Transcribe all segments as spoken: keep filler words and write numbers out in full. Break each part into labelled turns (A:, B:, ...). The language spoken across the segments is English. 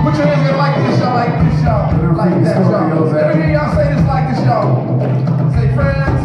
A: Put your hands together like this, y'all, like this, y'all. Like that, y'all. Let me hear y'all say this like this, y'all. Say, friends.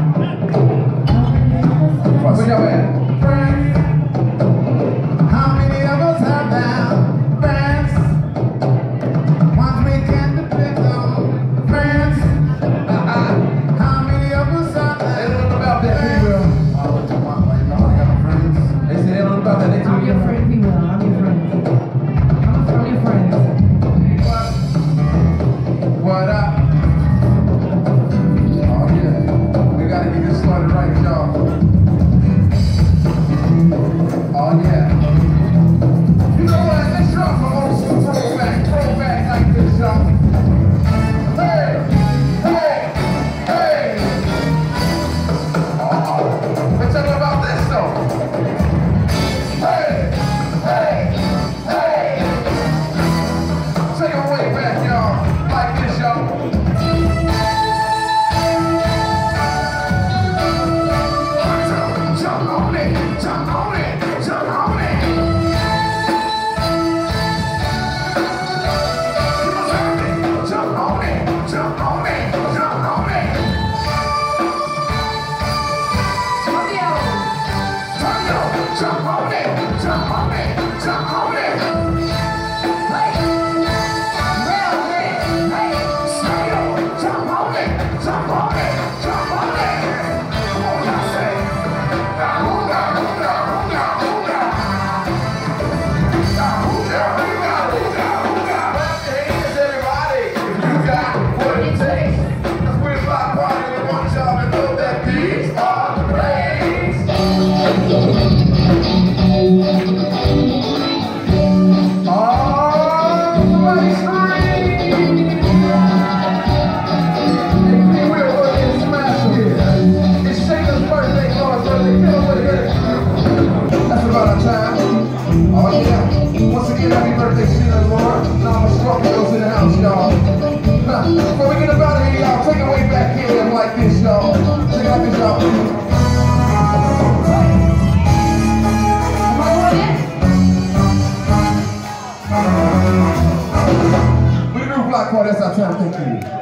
A: Where y'all at? Friends. How many of us have them? Friends. Once we can depend on friends. How many of us have them? They don't know about that, people. Oh, come on, like, y'all got no friends. They say they don't know about that. They
B: I'm your friend, people. I'm your friend. I'm your friend.
A: What? What up? Oh, yeah. We gotta get this started right, y'all. Oh yeah. You know what? Let's drop some old school throwback, throwback like this, y'all. Hey, hey, hey. Uh-oh. But tell me about this though. Hey, hey, hey. Take it way back, y'all. Like this, y'all. Jump on it, jump on it. Jump on it! Jump on it! Jump on it! Jump on it! Tonyo! Tonyo! Jump on it! Jump on it! Jump on it! Hey! Railhead! Hey! Snail! Jump on it! Jump on it! Jump on it! What I say? Hooga! Hooga! Hooga! Hooga! Happy birthday, Sheila Lord. Now I'm a strong girls in the house, y'all. Before we get up out of here, y'all, take it way back here like this, y'all. Take it like this, y'all. We the group block call, that's our time. Thank you.